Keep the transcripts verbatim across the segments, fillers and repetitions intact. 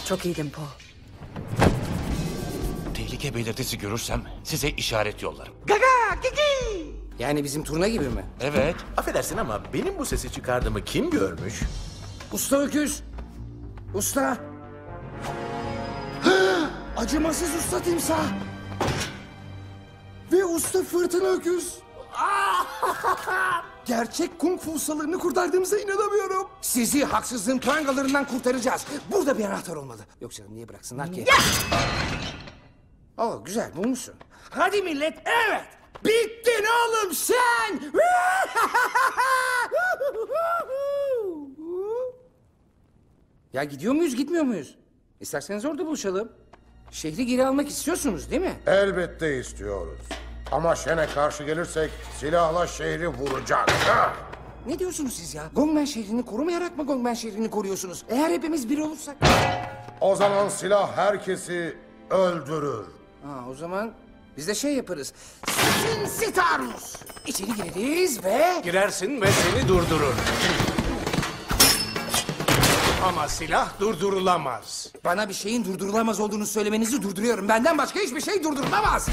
Çok iyiydin Paul. Tehlike belirtisi görürsem size işaret yollarım. Gaga, gigi. Yani bizim turna gibi mi? Evet. Affedersin ama benim bu sesi çıkardığımı kim görmüş? Usta öküz. Usta. Acımasız usta timsah. Ve usta fırtına öküz. Gerçek kung fu ustalarını kurtardığımıza inanamıyorum. Sizi haksızlığın prangalarından kurtaracağız. Burada bir anahtar olmalı. Yok canım, niye bıraksınlar ki? Oh, güzel bulmuşsun. Hadi millet, evet. Bittin oğlum sen. Ya gidiyor muyuz, gitmiyor muyuz? İsterseniz orada buluşalım. Şehri geri almak istiyorsunuz değil mi? Elbette istiyoruz. Ama Shen'e karşı gelirsek silahla şehri vuracak. Ha! Ne diyorsunuz siz ya? Gongmen şehrini korumayarak mı Gongmen şehrini koruyorsunuz? Eğer hepimiz bir olursak... O zaman silah herkesi öldürür. Ha, o zaman biz de şey yaparız. Sinsitarus. İçeri gireriz ve... Girersin ve seni durdurur. Ama silah durdurulamaz. Bana bir şeyin durdurulamaz olduğunu söylemenizi durduruyorum. Benden başka hiçbir şey durdurulamaz.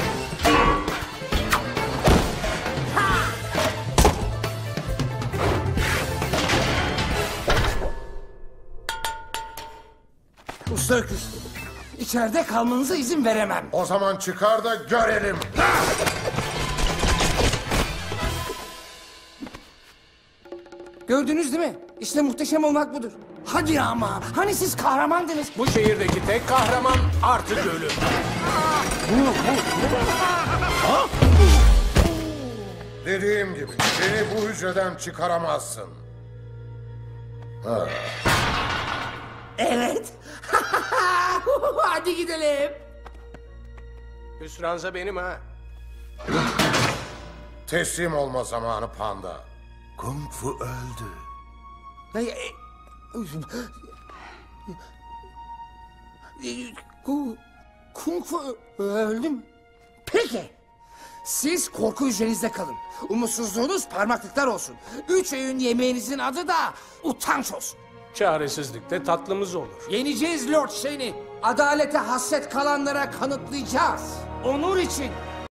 Usta öküz, içeride kalmanıza izin veremem. O zaman çıkar da görelim. Gördünüz değil mi? İşte muhteşem olmak budur. Hadi ama, hani siz kahramandınız? Bu şehirdeki tek kahraman artık ölü. Dediğim gibi beni bu hücreden çıkaramazsın. Ha. Evet. Hadi gidelim. Hüsranza benim ha. Teslim olma zamanı panda. Kung Fu öldü. Ay, e, Ku- Kung Fu öldü mü? Peki. Siz korku hücrenizde kalın. Umutsuzluğunuz parmaklıklar olsun. Üç öğün yemeğinizin adı da utanç olsun. Çaresizlikte tatlımız olur. Yeneceğiz Lord Shen'i. Adalete hasret kalanlara kanıtlayacağız. Onur için